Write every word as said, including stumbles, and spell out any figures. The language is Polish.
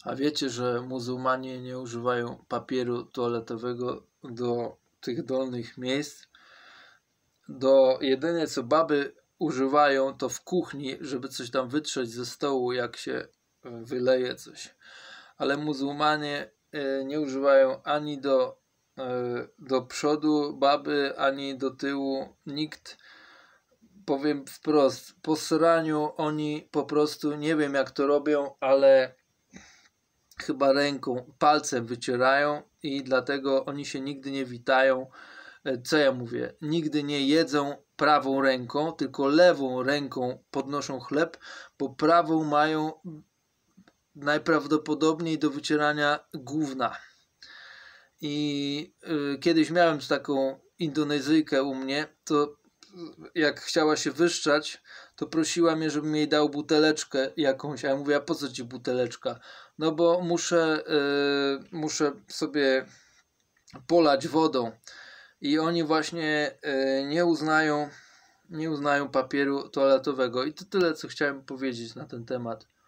A wiecie, że muzułmanie nie używają papieru toaletowego do tych dolnych miejsc? Do jedynie co baby używają, to w kuchni, żeby coś tam wytrzeć ze stołu, jak się wyleje coś. Ale muzułmanie nie używają ani do, do przodu baby, ani do tyłu. Nikt, powiem wprost, po sraniu oni po prostu, nie wiem jak to robią, ale chyba ręką, palcem wycierają i dlatego oni się nigdy nie witają. Co ja mówię? Nigdy nie jedzą prawą ręką, tylko lewą ręką podnoszą chleb, bo prawą mają najprawdopodobniej do wycierania gówna. I y, kiedyś miałem taką Indonezyjkę u mnie, to jak chciała się wyszczać, to prosiła mnie, żebym jej dał buteleczkę jakąś, a ja mówię, a po co ci buteleczka? No bo muszę, yy, muszę sobie polać wodą i oni właśnie yy, nie uznają, nie uznają papieru toaletowego. I to tyle, co chciałem powiedzieć na ten temat.